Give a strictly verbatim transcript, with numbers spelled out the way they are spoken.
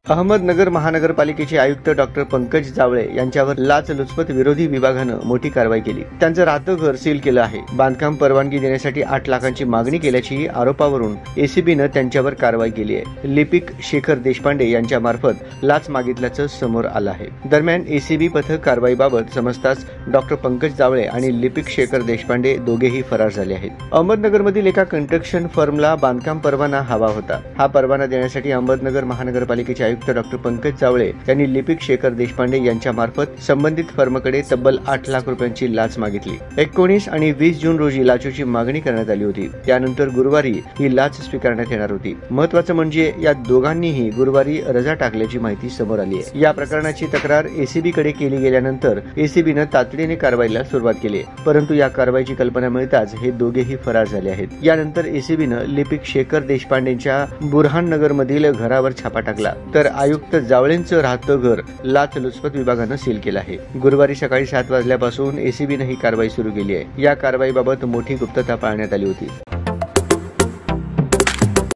अहमदनगर महानगरपालिकेचे आयुक्त डॉक्टर पंकज जावळे यांच्यावर लाचलुचपत विरोधी विभागानं मोठी कारवाई केली। त्यांचं राहतं घर सील केलं आहे। बांधकाम परवानगी देण्यासाठी आठ लाखांची मागणी केल्याची आरोपावरून एसीबीनं त्यांच्यावर कारवाई केली आहे। लिपिक शेखर देशपांडे यांच्या मार्फत लाच मागितल्याचं समोर आलं आहे। दरम्यान एसीबी पथक कारवाईबाबत समजताच डॉक्टर पंकज जावळे आणि लिपिक शेखर देशपांडे दोघेही फरार झाले आहेत। अहमदनगरमधील एका कंस्ट्रक्शन फर्मला बांधकाम परवाना हवा होता। हा परवाना देण्यासाठी अहमदनगर महानगरपालिकेचे आयुक्त डॉक्टर पंकज जावळे यांनी लिपिक शेखर देशपांडे यांच्या मार्फत संबंधित फर्मकडे तब्बल आठ लाख रुपयांची लाच मागितली। एकोणीस आणि वीस जून रोजी लाचेची मागणी करण्यात आली होती। त्यानंतर गुरुवारी ही लाच स्वीकारण्यात येणार होती। महत्त्वाचं म्हणजे या दोघांनीही गुरुवारी रजा टाकल्याची माहिती समोर आली आहे। या प्रकरणाची तक्रार एसीबी कडे केली गेल्यानंतर एसीबीनं तातडीने कारवाईला सुरुवात केली, परंतु या कारवाईची कल्पना मिळताच हे दोघेही फरार झाले आहेत। यानंतर एसीबीनं लिपिक शेखर देशपांडेंच्या बुरहाननगर मधील घरावर छापा टाकला, तर आयुक्त जावळेंचं राहतं घर लाचलुचपत विभागानं सील केलं आहे। गुरुवारी सकाळी सात वाजल्यापासून एसीबीनं ही कारवाई सुरू केली आहे। या कारवाईबाबत मोठी गुप्तता पाळण्यात आली होती।